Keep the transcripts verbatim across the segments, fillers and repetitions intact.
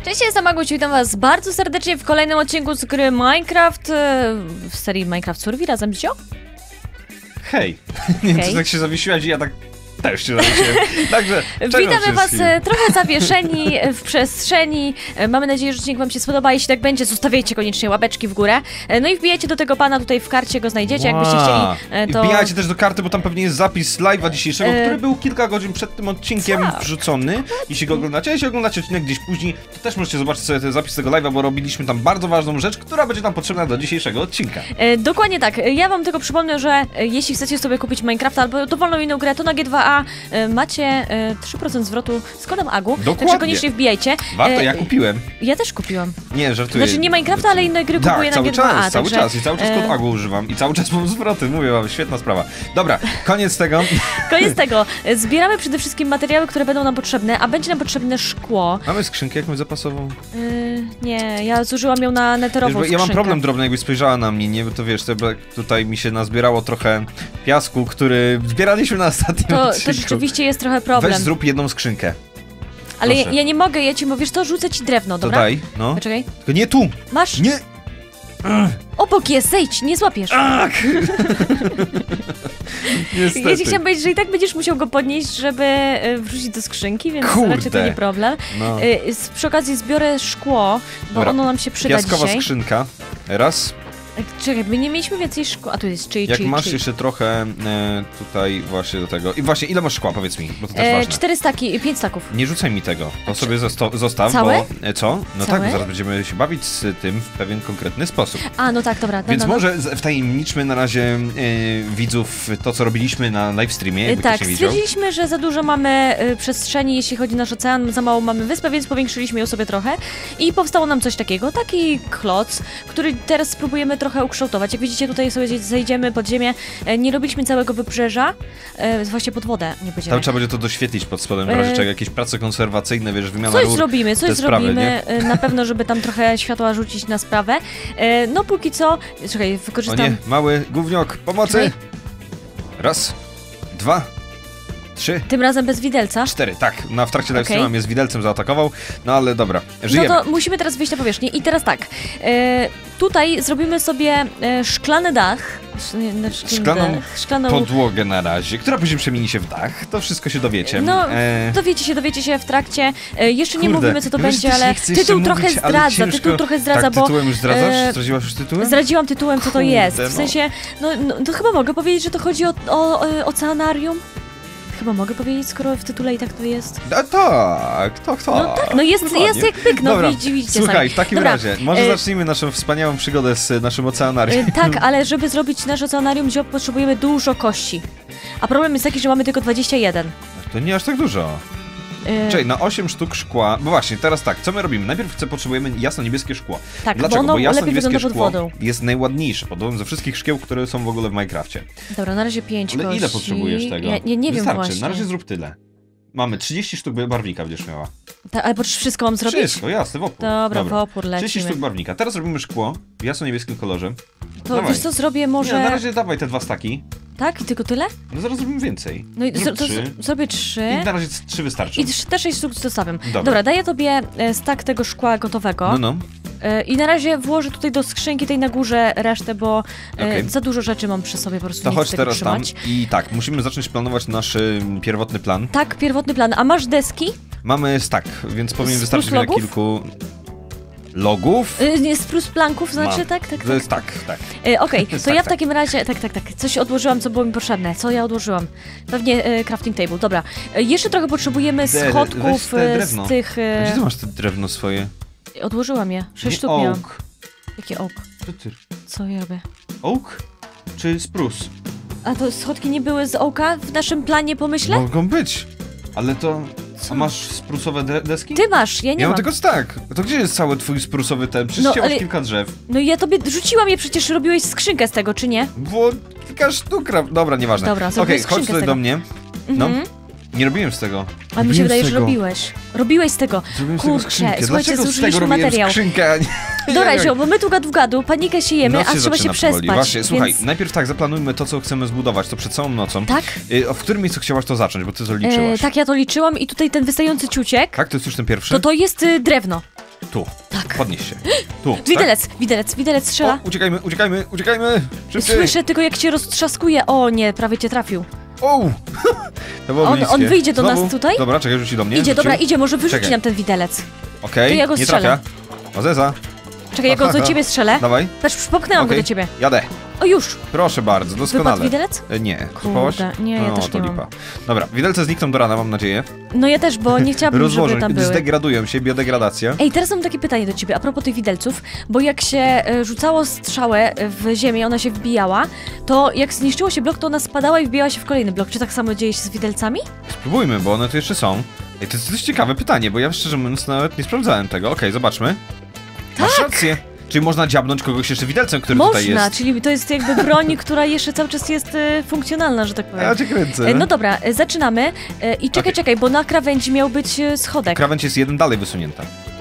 Cześć, jestem Aguś, witam was bardzo serdecznie w kolejnym odcinku z gry Minecraft, w serii Minecraft Survey razem z Zio. Hej, nie wiem, czy tak się zawiesiłaś i ja tak też się zawiesiłem. Także witamy was trochę zawieszeni w przestrzeni. Mamy nadzieję, że odcinek wam się spodoba. Jeśli tak będzie, zostawiajcie koniecznie łapeczki w górę. No i wbijajcie do tego pana tutaj w karcie, go znajdziecie, wow. Jakbyście chcieli. To... I wbijajcie też do karty, bo tam pewnie jest zapis live'a dzisiejszego, e... który był kilka godzin przed tym odcinkiem Co? wrzucony. Jeśli go oglądacie, a jeśli oglądacie odcinek gdzieś później, to też możecie zobaczyć sobie ten zapis tego live'a, bo robiliśmy tam bardzo ważną rzecz, która będzie nam potrzebna do dzisiejszego odcinka. E, dokładnie tak. Ja wam tylko przypomnę, że jeśli chcecie sobie kupić Minecrafta albo dowolną inną grę, to na G dwa A macie trzy procent zwrotu z kodem A G U. Dokładnie. Także koniecznie wbijajcie. Warto, ja kupiłem. Ja też kupiłam. Nie, żartuję. Znaczy nie Minecrafta, ale inne gry kupuję tak, na G dwa A. Czas, cały także... czas i cały czas kod A G U używam i cały czas mam zwroty, mówię wam, świetna sprawa. Dobra, koniec tego. Koniec tego. Zbieramy przede wszystkim materiały, które będą nam potrzebne, a będzie nam potrzebne szkło. Mamy skrzynkę jakąś zapasową? Yy, nie, ja zużyłam ją na neterową wiesz, Ja mam problem drobny, jakbyś spojrzała na mnie, nie? Bo to wiesz, to, tutaj mi się nazbierało trochę piasku, który zbieraliśmy na ostatnim to, odcinku. To rzeczywiście jest trochę problem. Weź zrób jedną skrzynkę. Ale ja, ja nie mogę, ja ci mówisz, to rzucę ci drewno, dobra? To daj, no. Poczekaj. Tylko nie tu! Masz? Nie! Obok jest, zejdź, nie złapiesz. Ach. Niestety. Ja ci chciałam powiedzieć, że i tak będziesz musiał go podnieść, żeby wrzucić do skrzynki, więc Kurde. raczej to nie problem. No. Przy okazji zbiorę szkło, bo Dobra. ono nam się przyda Piaskowa dzisiaj. skrzynka. Raz. Czekaj, my nie mieliśmy więcej szkła. A tu jest czyli Jak czyli, masz czyli. jeszcze trochę e, tutaj właśnie do tego. I właśnie, ile masz szkła, powiedz mi, bo to też e, ważne. Cztery staki, pięć staków. Nie rzucaj mi tego, to sobie zostaw, Całe? bo... E, co? No Całe? tak, bo zaraz będziemy się bawić z tym w pewien konkretny sposób. A, no tak, dobra. Więc no, no. może wtajemniczmy na razie e, widzów to, co robiliśmy na livestreamie, jakby Tak, ktoś nie widział. stwierdziliśmy, że za dużo mamy y, przestrzeni, jeśli chodzi o nasz ocean, za mało mamy wyspę, więc powiększyliśmy ją sobie trochę i powstało nam coś takiego, taki kloc, który teraz spróbujemy trochę ukształtować. Jak widzicie, tutaj sobie zejdziemy pod ziemię, e, nie robiliśmy całego wybrzeża, e, właśnie pod wodę nie będziemy. Tam trzeba będzie to doświetlić pod spodem, w razie czego jakieś prace konserwacyjne, wiesz, wymiana Coś rur, zrobimy, coś zrobimy, sprawy, na pewno, żeby tam trochę światła rzucić na sprawę. E, no póki co, czekaj, wykorzystam... O nie, mały gówniok, pomocy! Czekaj. Raz, dwa, trzy. Tym razem bez widelca? Cztery, tak. Na w trakcie livestreama mnie z widelcem zaatakował, no ale dobra, żyjemy. No to musimy teraz wyjść na powierzchnię i teraz tak, e, tutaj zrobimy sobie e, szklany dach, Szklaną dach, szklaną podłogę na razie, która później przemieni się w dach, to wszystko się dowiecie. No, e... dowiecie się, dowiecie się w trakcie, e, jeszcze nie Kurde, mówimy co to wiesz, będzie, ale tytuł trochę mówić, zdradza, ciężko... tytuł trochę zdradza, tak, bo... tytułem już zdradzasz? E... Zdradziłaś już tytułem? Zdradziłam tytułem, co to Kurde, jest, w no. sensie, no, no to chyba mogę powiedzieć, że to chodzi o, o, o oceanarium. Chyba mogę powiedzieć, skoro w tytule i tak to jest. A tak, tak, tak. No tak, no jest, jest jak pyk, no Dobra, widzicie słuchaj, sami. w takim Dobra, razie, może e... zacznijmy naszą wspaniałą przygodę z naszym oceanarium. E, tak, ale żeby zrobić nasze oceanarium, Zio, potrzebujemy dużo kości. A problem jest taki, że mamy tylko dwadzieścia jeden. To nie aż tak dużo. Yy... Czyli na osiem sztuk szkła, bo właśnie, teraz tak, co my robimy? Najpierw chcę, potrzebujemy jasno-niebieskie szkło. Tak, dlaczego? bo, ono bo jasno-niebieskie szkło wodą. jest najładniejsze, podobno ze wszystkich szkieł, które są w ogóle w Minecrafcie. Dobra, na razie pięć Ale kości. ile potrzebujesz tego? Ja, ja nie Wystarczy, wiem właśnie. Na razie zrób tyle. Mamy trzydzieści sztuk barwnika będziesz miała. Ta, ale wszystko mam zrobić? Wszystko, jasne, w opór. Dobra, Dobra. w opór lecimy. trzydzieści sztuk barwnika. Teraz robimy szkło w jasno-niebieskim kolorze. To dawaj. Wiesz co, zrobię może... Nie, na razie dawaj te dwa staki. Tak? I tylko tyle? No zaraz zrobimy więcej. No i Zrób to, trzy. zrobię trzy. I na razie trzy wystarczą. I te sześć sztuk zostawiam. Dobra. Dobra, daję tobie stak tego szkła gotowego. No, no. I na razie włożę tutaj do skrzynki tej na górze resztę, bo okay. za dużo rzeczy mam przy sobie, po prostu to nie chodź chcę tego teraz trzymać. Tam i tak, musimy zacząć planować nasz y, pierwotny plan. Tak, pierwotny plan. A masz deski? Mamy stack, więc powinien wystarczyć mi na kilku... Logów? Yy, nie, spruce planków, znaczy Mam. tak, tak, tak. To jest tak, tak. Yy, Okej, okay, to tak, ja w tak. takim razie, tak, tak, tak, coś odłożyłam, co było mi potrzebne. Co ja odłożyłam? Pewnie yy, crafting table, dobra. Yy, jeszcze trochę potrzebujemy De, schodków te z tych... Yy... Gdzie ty masz te drewno swoje? Odłożyłam je, sześć sztuk oak. miałam. Jakie oak? Co ty? Co ja robię? Oak? Czy spruce? A to schodki nie były z oaka w naszym planie, pomyślę? Mogą być, ale to... Co? A masz sprusowe de deski? Ty masz, ja nie ja mam. mam tylko tak. To gdzie jest cały twój sprusowy ten? Przecież No, no, ale... kilka drzew. No i ja tobie rzuciłam je, przecież robiłeś skrzynkę z tego, czy nie? Było kilka sztuk. Dobra, nieważne. Dobra, okej, okay, chodź tutaj do mnie. No. Mhm. Nie robiłem z tego. A mi się wydaje, że robiłeś. Robiłeś z tego. Zrobiłem Kurczę, z tego skrzynkę. słuchajcie, Dlaczego z tego materiał. skrzynkę, a nie... Dobra, Zio, bo my tu gadu w gadu, panikę siejemy, Noc a się trzeba się przespać. powoli. Właśnie, więc... słuchaj, najpierw tak, zaplanujmy to, co chcemy zbudować, to przed całą nocą. Tak? Y, w którym miejscu chciałaś to zacząć, bo ty to liczyłaś? E, tak, ja to liczyłam i tutaj ten wystający ciuciek. Tak, to jest już ten pierwszy? To to jest y, drewno. Tu. Tak. Podnieś się. Tu. Widelec, tak? widelec, widelec strzela. O, uciekajmy, uciekajmy, uciekajmy! Szybciej! Słyszę tylko jak cię roztrzaskuje. O nie, prawie cię trafił. O! To było On, bliskie. on wyjdzie do Znowu? nas tutaj? Dobra, czekaj, rzuci do mnie. Idzie, Rzucił. dobra, idzie, może wyrzuci Czekaj. nam ten widelec. Okej, To ja go nie strzelę. trafia. Ozeza. Czekaj, ja go do ciebie strzelę. Dawaj. Patrz, popchnęłam Okej, go do ciebie. Jadę. O, już. Proszę bardzo, doskonale. Wypadł widelec? E, Nie, Kurde, złapałaś? nie, ja no, też to nie lipa. mam. Dobra, widelce znikną do rana, mam nadzieję. No ja też, bo nie chciałabym, żeby Rozłożą, tam były. zdegradują się, biodegradacja. Ej, teraz mam takie pytanie do ciebie a propos tych widelców, bo jak się e, rzucało strzałę w ziemię, ona się wbijała, to jak zniszczyło się blok, to ona spadała i wbijała się w kolejny blok. Czy tak samo dzieje się z widelcami? Spróbujmy, bo one tu jeszcze są. Ej, to jest dość ciekawe pytanie, bo ja szczerze mówiąc nawet nie sprawdzałem tego. Okej, zobaczmy. Masz Tak! rację. Czyli można dziabnąć kogoś jeszcze widelcem, który tutaj Można, jest. czyli to jest jakby broń, która jeszcze cały czas jest e, funkcjonalna, że tak powiem. Ja cię kręcę. E, no dobra, e, zaczynamy. E, I czekaj, Okej. czekaj, bo na krawędzi miał być e, schodek. Krawędź jest jeden dalej wysunięta.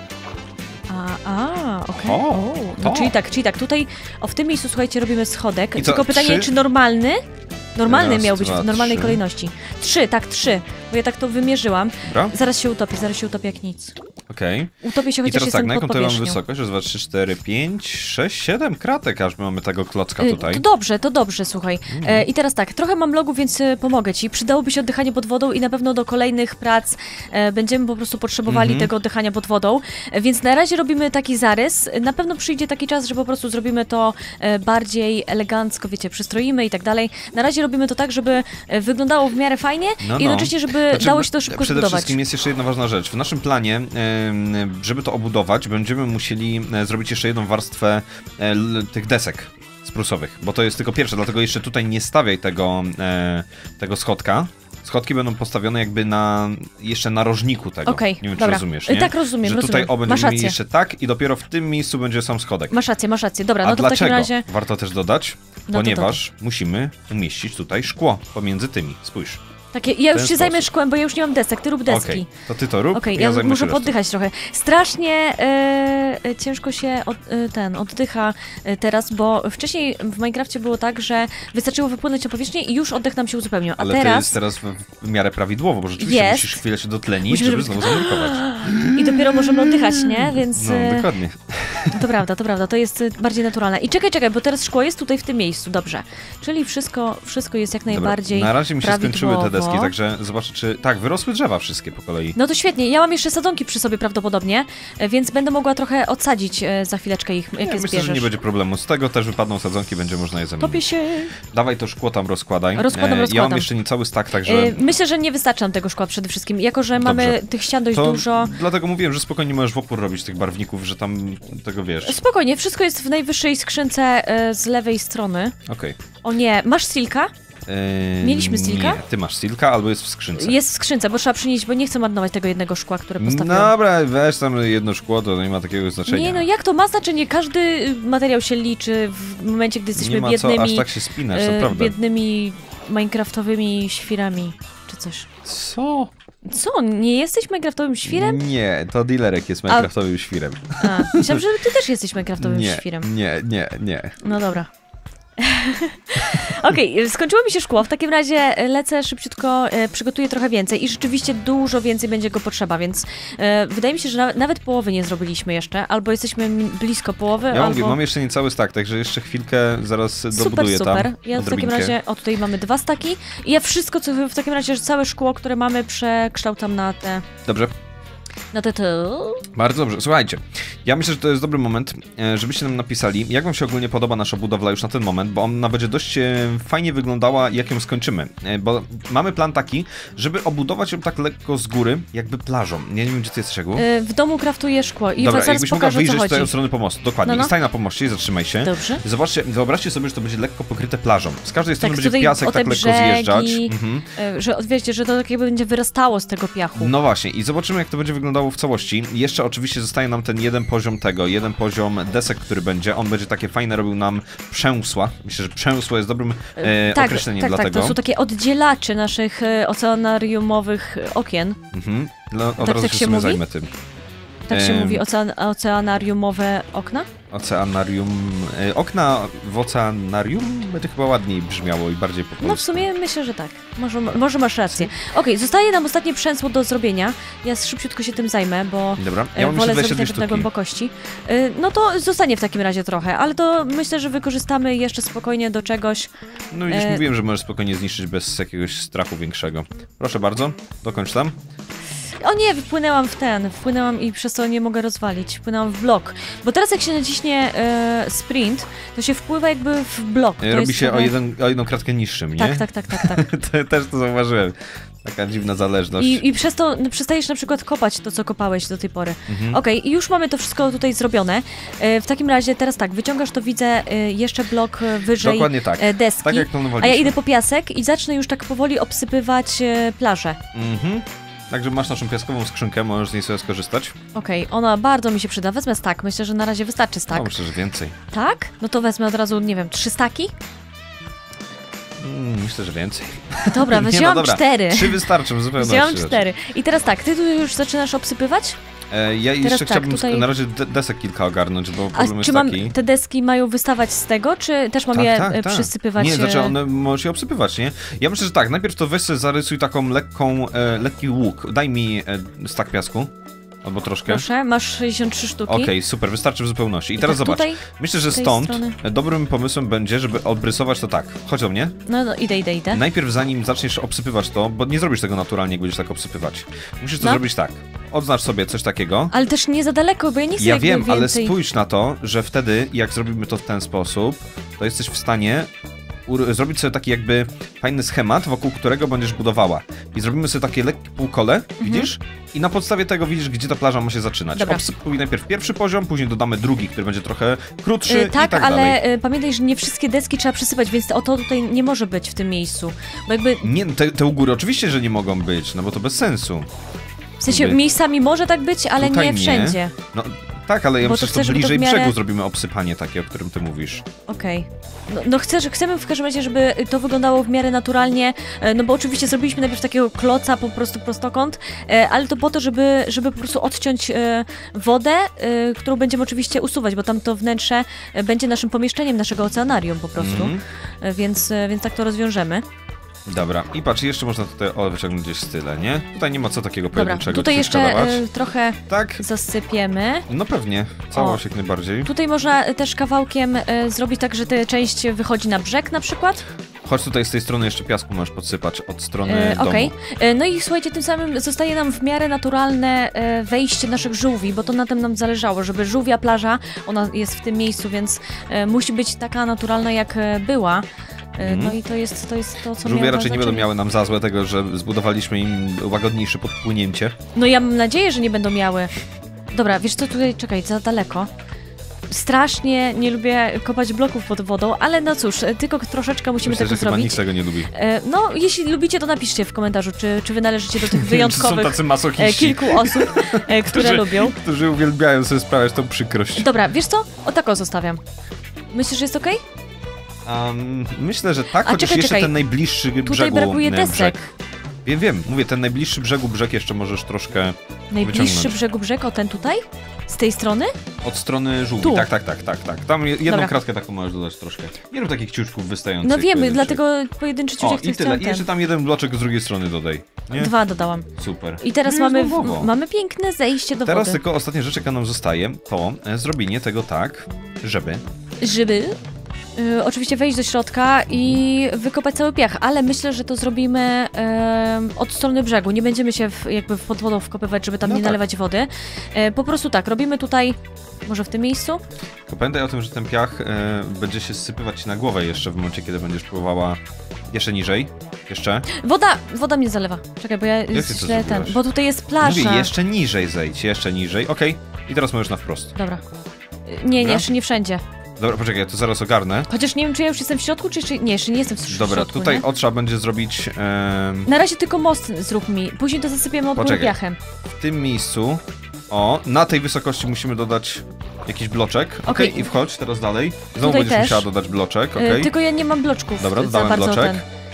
A, a, okej. O, O, no, to. czyli tak, czyli tak, tutaj, o w tym miejscu, słuchajcie, robimy schodek. I co, Tylko pytanie, trzy? czy normalny? Normalny Raz, miał być dwa, w normalnej trzy. kolejności. Trzy, tak, trzy. Bo ja tak to wymierzyłam. Dobra, Zaraz się utopię, zaraz się utopię jak nic. okej. Utopię się, I chociaż teraz tak, jestem na pod jaką tutaj mamy powierzchnią. wysokość? Raz, dwa, trzy, cztery, pięć, sześć, siedem kratek, aż my mamy tego klocka Y, tutaj. To dobrze, to dobrze, słuchaj. E, I teraz tak, trochę mam logów, więc e, pomogę ci. Przydałoby się oddychanie pod wodą i na pewno do kolejnych prac e, będziemy po prostu potrzebowali Mhm. tego oddychania pod wodą. E, więc na razie robimy taki zarys. Na pewno przyjdzie taki czas, że po prostu zrobimy to e, bardziej elegancko, wiecie, przystroimy i tak dalej. Na razie robimy to tak, żeby e, wyglądało w miarę fajnie No, no. i jednocześnie, żeby Znaczy, dało się to szybko Przede zbudować. wszystkim jest jeszcze jedna ważna rzecz. W naszym planie, em, żeby to obudować, będziemy musieli e, zrobić jeszcze jedną warstwę e, l- tych desek sprusowych, bo to jest tylko pierwsze, dlatego jeszcze tutaj nie stawiaj tego, e, tego schodka. Schodki będą postawione jakby na jeszcze narożniku tego. Okej, nie wiem, czy dobra. rozumiesz, E, nie? tak, rozumiem, Że rozumiem. tutaj o, Masz będziemy mieli rację. jeszcze tak i dopiero w tym miejscu będzie sam schodek. Masz rację, masz rację. Dobra, A no to w dlaczego? takim razie... Warto też dodać, No to ponieważ musimy umieścić tutaj szkło pomiędzy tymi. Spójrz. Takie, ja już ten się zajmę sposób. szkłem, bo ja już nie mam desek, ty rób deski. Okej, to ty to rób, Okej, ja, ja, zajmę muszę się resztą. poddychać trochę. Strasznie e, e, ciężko się od, e, ten oddycha e, teraz, bo wcześniej w Minecrafcie było tak, że wystarczyło wypłynąć na powierzchnię i już oddech nam się uzupełniał. A Ale to teraz jest teraz w, w miarę prawidłowo, bo rzeczywiście Jest. musisz chwilę się dotlenić, Musimy żeby zrobić- znowu zanurkować. i dopiero możemy oddychać, nie? Więc No, e, dokładnie. to prawda, to prawda, to jest e, bardziej naturalne. I czekaj, czekaj, bo teraz szkło jest tutaj w tym miejscu, dobrze. Czyli wszystko, wszystko jest jak Dobra, najbardziej na razie mi się skończyły te deski, prawidłowo. także zobaczę, czy... Tak, wyrosły drzewa wszystkie po kolei. No to świetnie, ja mam jeszcze sadzonki przy sobie prawdopodobnie, e, więc będę mogła trochę odsadzić e, za chwileczkę ich, jak Ja je myślę, zbierzesz. że nie będzie problemu. Z tego też wypadną sadzonki, będzie można je Topię zamienić. się. Dawaj to szkło tam rozkładaj. Rozkładam, Ja mam rozkładam. jeszcze niecały stak, także... E, Myślę, że nie wystarczy nam tego szkła przede wszystkim, jako że mamy Dobrze. tych ścian dość To dużo. dlatego mówiłem, że spokojnie możesz w opór robić tych barwników, że tam tego wiesz. Spokojnie, wszystko jest w najwyższej skrzynce e, z lewej strony. Okej. O nie, masz silka? Eee, Mieliśmy silka? Nie, ty masz silka albo jest w skrzynce. Jest w skrzynce, bo trzeba przynieść, bo nie chcę marnować tego jednego szkła, które postawiłam. Dobra, weź tam jedno szkło, to nie ma takiego znaczenia. Nie, no jak to ma znaczenie? Każdy y, materiał się liczy w momencie, gdy jesteśmy nie ma biednymi, co aż tak się spinać, e, naprawdę. biednymi minecraftowymi świrami, czy coś. Co? Co, nie jesteś minecraftowym świrem? Nie, to dealerek jest minecraftowym świrem. A, myślałam, że ty też jesteś minecraftowym Nie, świrem. nie, nie, nie. No dobra. Okej, skończyło mi się szkło, w takim razie lecę szybciutko, e, przygotuję trochę więcej i rzeczywiście dużo więcej będzie go potrzeba, więc e, wydaje mi się, że na, nawet połowy nie zrobiliśmy jeszcze, albo jesteśmy mi- blisko połowy, Ja albo... mówię, mam jeszcze niecały stak, także jeszcze chwilkę zaraz Super, dobuduję super. tam. Ja w takim odrobinkę. razie, o tutaj mamy dwa staki i ja wszystko, co w takim razie, całe szkło, które mamy, przekształcam na te... Dobrze, na te... te... bardzo dobrze. Słuchajcie, ja myślę, że to jest dobry moment, e, żebyście nam napisali, jak wam się ogólnie podoba nasza budowla już na ten moment, bo ona będzie dość e, fajnie wyglądała, jak ją skończymy. E, Bo mamy plan taki, żeby obudować ją tak lekko z góry, jakby plażą. Ja nie wiem, gdzie ty jesteś, Egu. E, W domu kraftuję szkło i Dobra, zaraz jakbyś mogła pokażę, o co wyjrzeć chodzi. tutaj od strony pomostu. Dokładnie. No, no. I stań na pomoście i zatrzymaj się. Dobrze. Zobaczcie, wyobraźcie sobie, że to będzie lekko pokryte plażą. Z każdej strony będzie tutaj piasek o te tak lekko brzegi, zjeżdżać. Mhm. e, Że wiecie, że to tak jakby będzie wyrastało z tego piachu. No właśnie, i zobaczymy, jak to będzie wyglądało w całości. Jeszcze oczywiście zostaje nam ten jeden poziom tego, jeden poziom desek, który będzie. On będzie takie fajne, robił nam przęsła. Myślę, że przęsło jest dobrym e, tak, określeniem tak, dla tak, tego. to są takie oddzielacze naszych e, oceanariumowych e, okien. Mhm. No, od Tak- razu tak się, się w sumie mówi? zajmę tym. Tak się Em. mówi, ocean, oceanariumowe okna? oceanarium, y, okna w oceanarium będzie chyba ładniej brzmiało i bardziej po polsku. No w sumie myślę, że tak. Może, może masz rację. Okej, okay, zostaje nam ostatnie przęsło do zrobienia. Ja szybciutko się tym zajmę, bo Dobra, ja mam wolę jeszcze zrobić na, na głębokości. Y, no to zostanie w takim razie trochę, ale to myślę, że wykorzystamy jeszcze spokojnie do czegoś. No już e... mówiłem, że możesz spokojnie zniszczyć bez jakiegoś strachu większego. Proszę bardzo, dokończ tam. O nie, wpłynęłam w ten, wpłynęłam i przez to nie mogę rozwalić, wpłynęłam w blok. Bo teraz jak się naciśnie e, sprint, to się wpływa jakby w blok. To Robi się trochę... o, jeden, o jedną kratkę niższym, nie? Tak, tak, tak, tak. tak. Też to zauważyłem. Taka dziwna zależność. I, i przez to no, przestajesz na przykład kopać to, co kopałeś do tej pory. Mhm. Okej, okay, i już mamy to wszystko tutaj zrobione. E, w takim razie teraz tak, wyciągasz to widzę e, jeszcze blok wyżej Dokładnie tak. e, deski. Tak jak a ja idę po piasek i zacznę już tak powoli obsypywać e, plażę. Mhm. Także masz naszą piaskową skrzynkę, możesz z niej sobie skorzystać. Okej, okay, ona bardzo mi się przyda. Wezmę stak, myślę, że na razie wystarczy stak. No, myślę, że więcej. Tak? No to wezmę od razu, nie wiem, trzy staki? Mm, myślę, że więcej. Dobra, wzięłam no, cztery. Trzy wystarczą, zupełnie. Wzięłam cztery. I teraz tak, ty tu już zaczynasz obsypywać? E, ja teraz jeszcze tak, chciałbym tutaj... na razie de desek kilka ogarnąć, bo problem A jest czy taki... mam, te deski mają wystawać z tego, czy też mam tak, je tak, tak. przysypywać? Nie, znaczy one możesz je obsypywać, nie? Ja myślę, że tak, najpierw to weź sobie zarysuj taką lekką, e, lekki łuk. Daj mi e, stak piasku. Albo troszkę. Proszę, masz sześćdziesiąt trzy sztuki. Okej, okay, super, wystarczy w zupełności. I, I teraz tak zobacz, tutaj, myślę, że stąd strony. dobrym pomysłem będzie, żeby obrysować to tak. Chodź do mnie. No, no, idę, idę, idę. Najpierw zanim zaczniesz obsypywać to, bo nie zrobisz tego naturalnie, jak będziesz tak obsypywać. Musisz to no. zrobić tak. Odznacz sobie coś takiego. Ale też nie za daleko, bo ja nie chcę Ja wiem, więcej. ale spójrz na to, że wtedy, jak zrobimy to w ten sposób, to jesteś w stanie zrobić sobie taki jakby fajny schemat, wokół którego będziesz budowała. I zrobimy sobie takie lekkie półkole, mhm. widzisz? I na podstawie tego widzisz, gdzie ta plaża ma się zaczynać. Dobra. Obsypuj najpierw pierwszy poziom, później dodamy drugi, który będzie trochę krótszy yy, tak, i tak ale dalej. pamiętaj, że nie wszystkie deski trzeba przysypać, więc o to tutaj nie może być w tym miejscu. Bo jakby... Nie, te, te u góry oczywiście, że nie mogą być, no bo to bez sensu. W sensie jakby... miejscami może tak być, ale tutaj nie wszędzie. Nie. No, tak, ale ja bo myślę, to że chcę, to bliżej to miarę... brzegu zrobimy obsypanie takie, o którym ty mówisz. Okej. Okay. No, no chcę, chcemy w każdym razie, żeby to wyglądało w miarę naturalnie, no bo oczywiście zrobiliśmy najpierw takiego kloca, po prostu prostokąt, ale to po to, żeby, żeby po prostu odciąć wodę, którą będziemy oczywiście usuwać, bo tam to wnętrze będzie naszym pomieszczeniem naszego oceanarium po prostu, mm. więc, więc tak to rozwiążemy. Dobra, i patrz, jeszcze można tutaj o, wyciągnąć gdzieś style, nie? Tutaj nie ma co takiego pojedynczego. Dobra, tutaj jeszcze y, trochę tak? zasypiemy. No pewnie, całość jak najbardziej. Tutaj można też kawałkiem y, zrobić tak, że ta część wychodzi na brzeg na przykład. Chodź tutaj z tej strony jeszcze piasku możesz podsypać od strony y, domu. Okej, okay. No i słuchajcie, tym samym zostaje nam w miarę naturalne y, wejście naszych żółwi, bo to na tym nam zależało, żeby żółwia plaża, ona jest w tym miejscu, więc y, musi być taka naturalna jak była. No mm. i to jest to, jest to co Żółwie raczej nie będą miały nam za złe tego, że zbudowaliśmy im łagodniejsze podpłynięcie. No ja mam nadzieję, że nie będą miały. Dobra, wiesz co, tutaj, czekaj, za daleko. Strasznie nie lubię kopać bloków pod wodą, ale no cóż, tylko troszeczkę musimy Myślę, tego że zrobić. Chyba nikt tego nie lubi. No, jeśli lubicie, to napiszcie w komentarzu, czy, czy wy należycie do tych wyjątkowych są tacy masochiści. kilku osób, które którzy, lubią. Którzy uwielbiają sobie sprawiać tą przykrość. Dobra, wiesz co? O tak o zostawiam. Myślisz, że jest okej? Okay? Um, myślę, że tak, A, chociaż czekaj, jeszcze czekaj. ten najbliższy brzegu Tutaj brakuje nie, desek. Brzeg. Wiem, wiem, mówię, ten najbliższy brzegu brzeg jeszcze możesz troszkę Najbliższy wyciągnąć. brzegu brzeg, o ten tutaj? Z tej strony? Od strony żółwi, tu. tak, tak, tak, tak, tak. Tam jedną Dobra. kratkę taką możesz dodać troszkę. Nie rób takich ciuczków wystających. No wiemy, dlatego pojedynczy ciuczek O, i tyle. I jeszcze tam jeden bloczek z drugiej strony dodaj. Nie? Dwa dodałam. Super. I teraz mamy, w, mamy piękne zejście do teraz wody. Teraz tylko ostatnia rzecz, jaka nam zostaje, to e, zrobienie tego tak, żeby... Żeby... Y, oczywiście wejść do środka i wykopać cały piach, ale myślę, że to zrobimy y, od strony brzegu. Nie będziemy się w, jakby pod wodą wkopywać, żeby tam no nie tak. nalewać wody. Y, po prostu tak, robimy tutaj, może w tym miejscu. Tylko pamiętaj o tym, że ten piach y, będzie się zsypywać na głowę jeszcze w momencie, kiedy będziesz próbowała jeszcze niżej. Jeszcze. Woda, woda mnie zalewa. Czekaj, bo ja źle ten, bo tutaj jest plaża. Mówię, jeszcze niżej zejdź, jeszcze niżej. Okej, okay. I teraz możesz na wprost. Dobra. Nie, Dobra? nie, jeszcze nie wszędzie. Dobra, poczekaj, ja to zaraz ogarnę. Chociaż nie wiem, czy ja już jestem w środku, czy jeszcze... Nie, jeszcze nie jestem w środku. Dobra, tutaj o, trzeba będzie zrobić... Um... Na razie tylko most zrób mi, później to zasypiemy od góry piachem. W tym miejscu, o, na tej wysokości musimy dodać jakiś bloczek. Okej, okay. okay, i wchodź teraz dalej. Znowu tutaj będziesz też musiała dodać bloczek, okej. Okay. Yy, tylko ja nie mam bloczków. Dobra, dodałem za bardzo bloczek. Ten.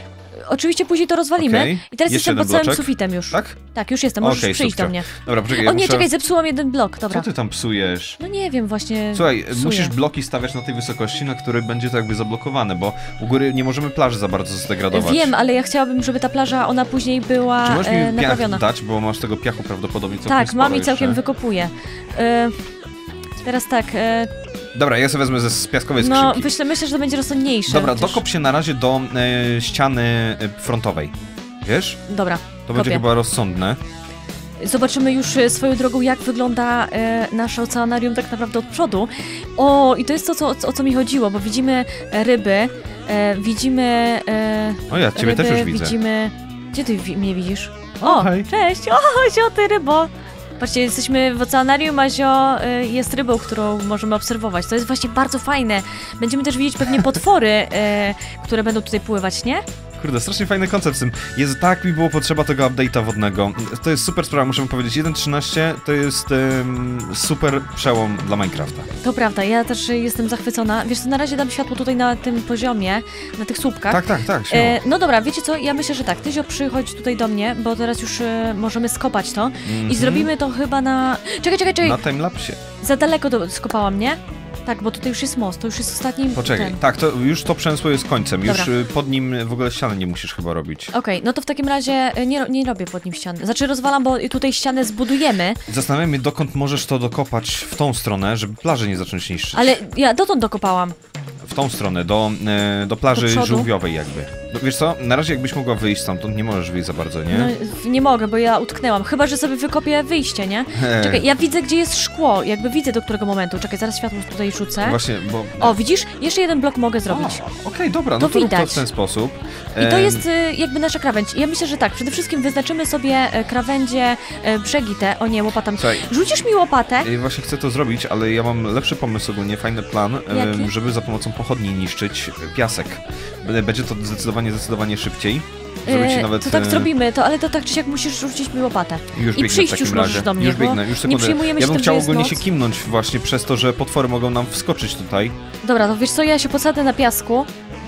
oczywiście później to rozwalimy. Okay. I teraz Jeszcze jestem pod bloczek. całym sufitem już. Tak? Tak, już jestem, możesz okay, przyjść super. do mnie. Dobra, poczekaj, O ja nie, muszę... czekaj, zepsułam jeden blok, dobra. Co ty tam psujesz? No nie wiem, właśnie Słuchaj, psuję. musisz bloki stawiać na tej wysokości, na której będzie to jakby zablokowane, bo u góry nie możemy plaży za bardzo zdegradować. Wiem, ale ja chciałabym, żeby ta plaża, ona później była Czy możesz mi e, naprawiona. piach dać, bo masz tego piachu prawdopodobnie całkiem Tak, sporo mam i całkiem jeszcze. wykopuję. E, teraz tak, e, Dobra, ja sobie wezmę ze z piaskowej no skrzynki. myślę, myślę, że to będzie rozsądniejsze. Dobra, chociaż- dokop się na razie do e, ściany e, frontowej. Wiesz? Dobra, To będzie kopię. chyba rozsądne. Zobaczymy już e, swoją drogą, jak wygląda e, nasze oceanarium tak naprawdę od przodu. O, i to jest to, co, o co mi chodziło, bo widzimy e, ryby, e, widzimy e, O, ja ciebie ryby, też już widzę. widzimy... Gdzie ty wi mnie widzisz? O, hej. cześć! O, Zio, ty rybo! Patrzcie, jesteśmy w oceanarium, a Zio y, jest rybą, którą możemy obserwować. To jest właśnie bardzo fajne. Będziemy też widzieć pewnie potwory, y, które będą tutaj pływać, nie? Kurde, strasznie fajny koncept z tym. Jest, tak mi było potrzeba tego update'a wodnego. To jest super sprawa, muszę powiedzieć. jeden trzynaście to jest um, super przełom dla Minecrafta. To prawda, ja też jestem zachwycona. Wiesz co, na razie dam światło tutaj na tym poziomie, na tych słupkach. Tak, tak, tak. śmiało. E, no dobra, wiecie co, ja myślę, że tak, ty Zio przychodź tutaj do mnie, bo teraz już e, możemy skopać to Mhm. i zrobimy to chyba na... Czekaj, czekaj, czekaj, Na timelapsie. za daleko do... skopałam, nie? Tak, bo tutaj już jest most, to już jest ostatni... Poczekaj, ten. tak, to już to przemysło jest końcem. Już Dobra. y, pod nim w ogóle ściany nie musisz chyba robić. Okej, no to w takim razie y, nie, nie robię pod nim ściany. Znaczy rozwalam, bo tutaj ścianę zbudujemy, Zastanawiam się, dokąd możesz to dokopać w tą stronę, żeby plaży nie zacząć niszczyć. ale ja dotąd dokopałam. W tą stronę, do, e, do plaży Do przodu? żółwiowej jakby. No, wiesz co, na razie jakbyś mogła wyjść stamtąd, nie możesz wyjść za bardzo, nie? No, w- nie mogę, bo ja utknęłam. Chyba, że sobie wykopię wyjście, nie? He. Czekaj, ja widzę, gdzie jest szkło. Jakby widzę, do którego momentu. Czekaj, zaraz światło tutaj rzucę. Właśnie, bo... O, widzisz? Jeszcze jeden blok mogę zrobić. O, Okej, dobra, no To to rób to widać. w ten sposób. I to Em, jest y, jakby nasza krawędź. Ja myślę, że tak, przede wszystkim wyznaczymy sobie e, krawędzie, e, brzegi te. O nie, łopata. Słuchaj, Rzucisz mi łopatę? ja właśnie chcę to zrobić, ale ja mam lepszy pomysł ogólnie, fajny plan, em, Jaki? żeby za pomocą pochodni niszczyć piasek. B- Będzie to zdecydowanie, zdecydowanie szybciej. Zrobić E, nawet... to tak e, zrobimy, to, ale to tak czy siak musisz rzucić mi łopatę. Już I biegnę przyjść w takim już możesz razie. do mnie, Już bo biegnę, już nie sekundę. przyjmujemy Ja się bym tym, chciał że jest ogólnie noc. się kimnąć właśnie przez to, że potwory mogą nam wskoczyć tutaj. Dobra, to wiesz co, ja się posadzę na piasku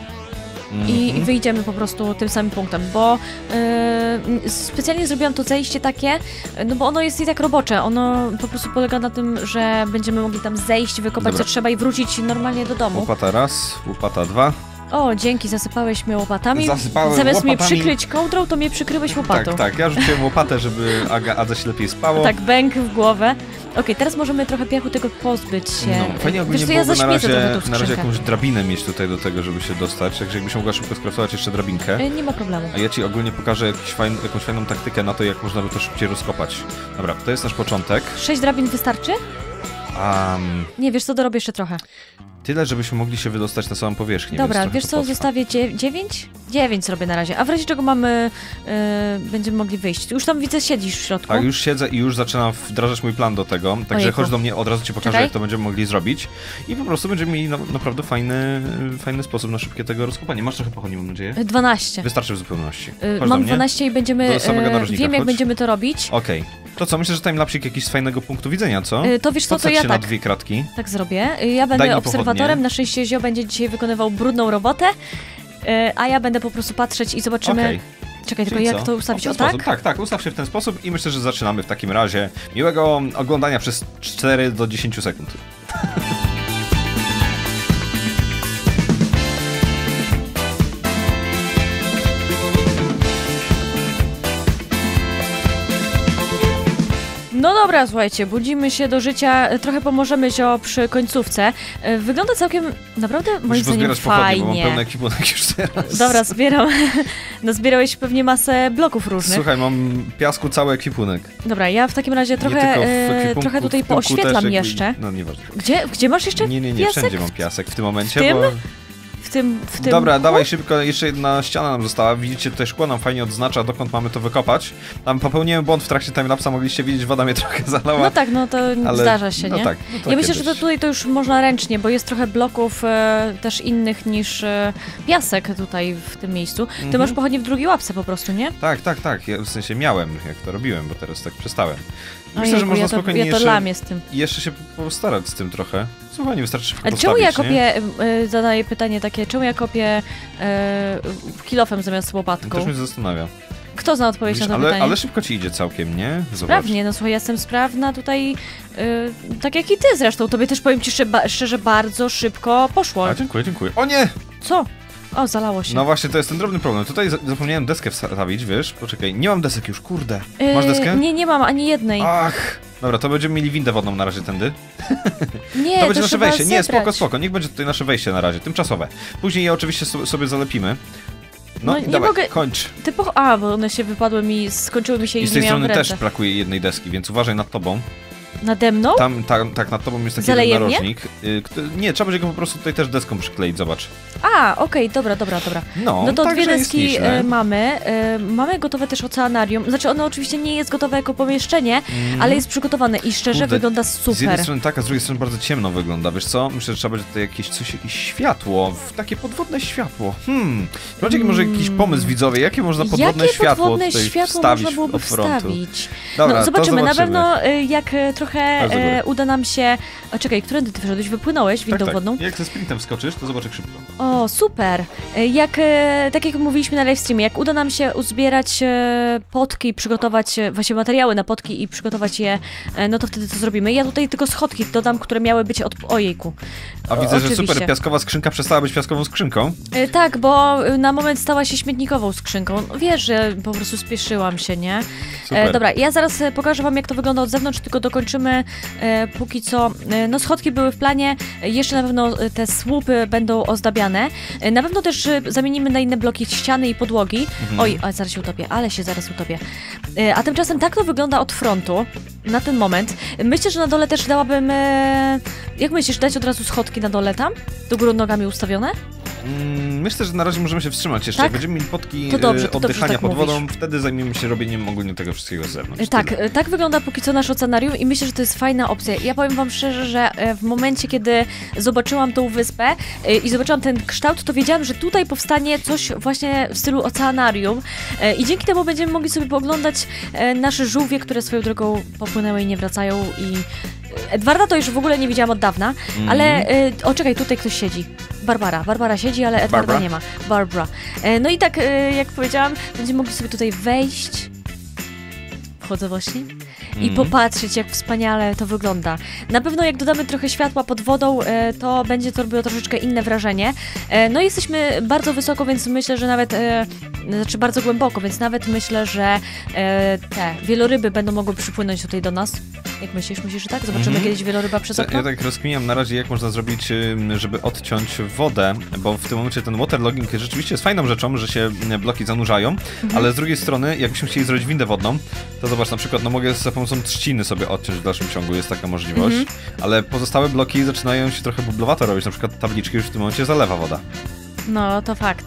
i, Mhm. i wyjdziemy po prostu tym samym punktem, bo yy, specjalnie zrobiłam to zejście takie, no bo ono jest i tak robocze, ono po prostu polega na tym, że będziemy mogli tam zejść, wykopać Dobra. co trzeba i wrócić normalnie do domu. Łopata raz, łopata dwa. O, dzięki, zasypałeś mnie łopatami. Zasypałem Zamiast mnie łopatami. przykryć kołdrą, to mnie przykryłeś łopatą. Tak, tak, ja rzuciłem łopatę, żeby Aga, Adze się lepiej spało. Tak, bęk w głowę. Okej, teraz możemy trochę piachu tego pozbyć się. No, fajnie ogólnie Wiesz co, ja byłoby na zaśmiecę trochę tą razie, na razie skrzynkę. jakąś drabinę mieć tutaj do tego, żeby się dostać, także jakbyś mogła szybko skraftować jeszcze drabinkę. Y, Nie ma problemu. A ja ci ogólnie pokażę jakiś fajn, jakąś fajną taktykę na to, jak można by to szybciej rozkopać. Dobra, to jest nasz początek. Sześć drabin wystarczy? Um, Nie, wiesz co, dorobię jeszcze trochę. tyle, żebyśmy mogli się wydostać na samą powierzchnię. Dobra, więc trochę wiesz to co, potrwa. zostawię dzie dziewięć? Dziewięć zrobię na razie, a w razie czego mamy, yy, będziemy mogli wyjść. Już tam widzę, siedzisz w środku. Tak, już siedzę i już zaczynam wdrażać mój plan do tego, także Ojejku. chodź do mnie, od razu ci pokażę, Czekaj. jak to będziemy mogli zrobić i po prostu będziemy mieli na, naprawdę fajny, fajny sposób na szybkie tego rozkopanie. Masz trochę pochodni, mam nadzieję? Y, dwanaście. Wystarczy w zupełności. Y, Chodź do mam mnie. dwanaście i będziemy, Do samego y, narożnika wiem jak chodź. będziemy to robić. Okej. To co, myślę, że timelapsik jakiś z fajnego punktu widzenia, co? Y, to wiesz co, to Podsadź ja się tak, na dwie kratki. tak zrobię. Y, Ja Daj będę mi obserwatorem, pochodnie. na szczęście Zio będzie dzisiaj wykonywał brudną robotę, y, a ja będę po prostu patrzeć i zobaczymy... Okej. Czekaj, tylko Czyli jak co? to ustawić, O, o w ten tak? sposób. Tak, tak, ustaw się w ten sposób i myślę, że zaczynamy w takim razie. Miłego oglądania przez cztery do dziesięciu sekund. No dobra, słuchajcie, budzimy się do życia, e, trochę pomożemy Zio przy końcówce. E, Wygląda całkiem, naprawdę, moim Musisz zdaniem, pozbierać pochodnie, bo mam fajnie. pełny ekwipunek już teraz. Dobra, zbieram. No zbierałeś pewnie masę bloków różnych. Słuchaj, mam piasku cały ekwipunek. Dobra, ja w takim razie trochę, nie tylko w e, ekwipunku, trochę tutaj w tyłku pooświetlam też jakby- jeszcze. No nieważne. Gdzie, gdzie masz jeszcze Nie, nie, nie, piasek? wszędzie mam piasek w tym momencie, tym? bo... W tym, w tym Dobra, kuku? dawaj szybko, jeszcze jedna ściana nam została. Widzicie, tutaj szkło nam fajnie odznacza, dokąd mamy to wykopać. Tam popełniłem błąd w trakcie timelapsa, mogliście widzieć, woda mnie trochę zalała. No tak, no to ale... zdarza się, no nie? Tak, no to Ja myślę, że kiedyś. to tutaj to już można ręcznie, bo jest trochę bloków e, też innych niż e, piasek tutaj w tym miejscu. Ty Mhm. masz pochodnie w drugiej łapce po prostu, nie? Tak, tak, tak, ja w sensie miałem, jak to robiłem, bo teraz tak przestałem. Myślę, Ojejku, że można ja to, spokojnie ja to jeszcze, lamię z tym. jeszcze się postarać z tym trochę. Słuchaj, nie wystarczy szybko Ale czemu postawić, ja nie? kopię, y, zadaję pytanie takie, czemu ja kopię y, kilofem zamiast łopatką? Też mnie zastanawia. Kto zna odpowiedź Widzisz, na to ale, pytanie? ale szybko ci idzie całkiem, nie? Zobacz. Sprawnie, no słuchaj, ja jestem sprawna tutaj, y, tak jak i ty zresztą. Tobie też powiem ci szczerze, szczerze bardzo szybko poszło. A, dziękuję, dziękuję. O nie! Co? O, zalało się. No właśnie, to jest ten drobny problem. Tutaj za- zapomniałem deskę wstawić, wiesz? Poczekaj, nie mam desek już, kurde. Masz deskę? Y, nie, nie mam ani jednej. Ach! Dobra, to będziemy mieli windę wodną na razie tędy. Nie, To będzie nasze trzeba wejście. Nie, zebrać. spoko, spoko. Niech będzie tutaj nasze wejście na razie, tymczasowe. Później je oczywiście so- sobie zalepimy. No, No, i nie dawaj, mogę- kończ. Ty po... A, bo one się wypadły mi, skończyły mi się i, I z nie tej miałam strony w ręce. też brakuje jednej deski, więc uważaj nad tobą. Nade mną? Tam, tam tak, nad tobą jest taki Zaleje jeden mnie? narożnik. Y, kto- nie, trzeba będzie go po prostu tutaj też deską przykleić, zobacz. A, okej, dobra, dobra, dobra. No, No to także dwie jest deski nieźle. e, mamy. E, mamy gotowe też oceanarium. Znaczy ono oczywiście nie jest gotowe jako pomieszczenie, Mm. ale jest przygotowane i szczerze Kurde, wygląda Z jednej super. strony tak, a z drugiej strony bardzo ciemno wygląda, wiesz co? Myślę, że trzeba będzie tutaj jakieś coś, jakieś światło, w- takie podwodne światło. Hmm. Macie Mm. może jakiś pomysł, widzowie, jakie można podwodne Jakie światło podwodne tutaj światło wstawić można byłoby od frontu? wstawić? Dobra, no zobaczymy, to na zobaczymy. pewno e, jak e, trochę Bardzo e, dobry. uda nam się... A czekaj, którędy ty wyszedłeś? Wypłynąłeś windą tak, tak. wodną? Jak ze sprintem wskoczysz, to zobacz jak szybko. O, super. E, Jak, e, tak jak mówiliśmy na livestreamie, jak uda nam się uzbierać e, potki i przygotować, e, właśnie materiały na potki i przygotować je, e, no to wtedy to zrobimy. Ja tutaj tylko schodki dodam, które miały być od... Ojejku. A widzę, O, że oczywiście. super piaskowa skrzynka przestała być piaskową skrzynką. E, Tak, bo e, na moment stała się śmietnikową skrzynką. No, wiesz, że po prostu spieszyłam się, nie? Super. E, dobra, ja zaraz e, pokażę wam, jak to wygląda od zewnątrz, tylko dokończymy e, póki co. E, no schodki były w planie, e, jeszcze na pewno e, te słupy będą ozdabiane. E, na pewno też e, zamienimy na inne bloki ściany i podłogi. Mhm. Oj, ale zaraz się utopię, ale się zaraz utopię. E, a tymczasem tak to wygląda od frontu, na ten moment. Myślę, że na dole też dałabym... E, jak myślisz, dać od razu schodki na dole tam? Do góry nogami ustawione? Mm, myślę, że na razie możemy się wstrzymać jeszcze. Tak? Jak będziemy mieli potki To dobrze, e, to dobrze, oddychania tak pod wodą, mówisz. wtedy zajmiemy się robieniem ogólnie tego wszystkiego z zewnątrz. E, Tak, Tyle. e, tak wygląda póki co nasze oceanarium i myślę, że to jest fajna opcja. Ja powiem wam szczerze, że e, w momencie, kiedy zobaczyłam tą wyspę e, i zobaczyłam ten kształt, to wiedziałam, że tutaj powstanie coś właśnie w stylu oceanarium e, i dzięki temu będziemy mogli sobie pooglądać e, nasze żółwie, które swoją drogą popłynęły i nie wracają i... e, Edwarda to już w ogóle nie widziałam od dawna, Mhm. ale... E, o, czekaj, tutaj ktoś siedzi. Barbara. Barbara siedzi, ale Edwarda Barbara? nie ma. Barbara. E, no i tak, e, jak powiedziałam, będziemy mogli sobie tutaj wejść. Wchodzę właśnie. I Mhm. popatrzeć, jak wspaniale to wygląda. Na pewno jak dodamy trochę światła pod wodą, e, to będzie to robiło troszeczkę inne wrażenie. E, no jesteśmy bardzo wysoko, więc myślę, że nawet, e, znaczy bardzo głęboko, więc nawet myślę, że e, te wieloryby będą mogły przypłynąć tutaj do nas. Jak myślisz? Myślisz, że tak? Zobaczymy Mhm. kiedyś wieloryba przez Co- okno? Ja tak rozkminiam na razie, jak można zrobić, ym, żeby odciąć wodę, bo w tym momencie ten waterlogging rzeczywiście jest fajną rzeczą, że się y, bloki zanurzają, Mhm. ale z drugiej strony, jakbyśmy chcieli zrobić windę wodną, to zobacz, na przykład, no mogę za pomocą trzciny sobie odciąć w dalszym ciągu, jest taka możliwość, Mhm. ale pozostałe bloki zaczynają się trochę bublowato robić, na przykład tabliczki już w tym momencie zalewa woda. No, to fakt.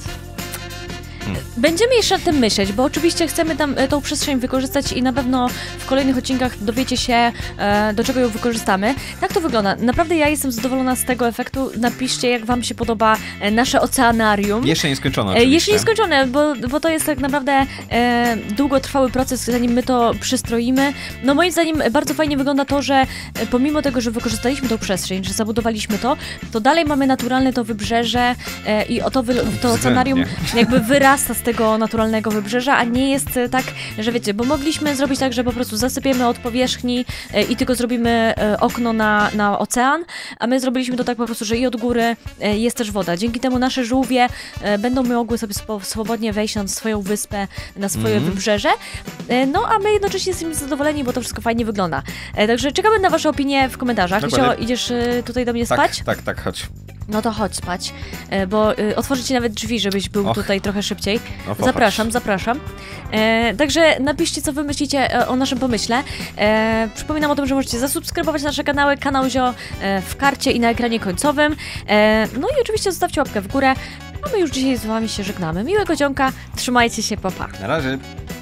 Hmm. Będziemy jeszcze nad tym myśleć, bo oczywiście chcemy tam e, tą przestrzeń wykorzystać i na pewno w kolejnych odcinkach dowiecie się, e, do czego ją wykorzystamy. Tak to wygląda. Naprawdę ja jestem zadowolona z tego efektu. Napiszcie, jak wam się podoba e, nasze oceanarium. Jeszcze nieskończone E, oczywiście. Jeszcze nie skończone, bo, bo to jest tak naprawdę e, długotrwały proces, zanim my to przystroimy. No moim zdaniem bardzo fajnie wygląda to, że e, pomimo tego, że wykorzystaliśmy tą przestrzeń, że zabudowaliśmy to, to dalej mamy naturalne to wybrzeże e, i o to, wy, to oceanarium jakby wyrasta z tego naturalnego wybrzeża, a nie jest e, tak, że wiecie, bo mogliśmy zrobić tak, że po prostu zasypiemy od powierzchni e, i tylko zrobimy e, okno na, na ocean, a my zrobiliśmy to tak po prostu, że i od góry e, jest też woda. Dzięki temu nasze żółwie e, będą mogły sobie spo, swobodnie wejść na swoją wyspę, na swoje Mhm. wybrzeże, e, no a my jednocześnie jesteśmy zadowoleni, bo to wszystko fajnie wygląda. E, także czekamy na wasze opinie w komentarzach. Dokładnie. Lysio, idziesz e, tutaj do mnie Tak, spać? tak, tak, chodź. No to chodź spać, e, bo e, otworzę ci nawet drzwi, żebyś był Och. tutaj trochę szybciej. No, popatrz. Zapraszam, zapraszam. E, także napiszcie, co wy myślicie e, o naszym pomyśle. E, przypominam o tym, że możecie zasubskrybować nasze kanały, kanał Zio e, w karcie i na ekranie końcowym. E, no i oczywiście zostawcie łapkę w górę. A my już dzisiaj z wami się żegnamy. Miłego dzionka, trzymajcie się, pa pa. Na razie.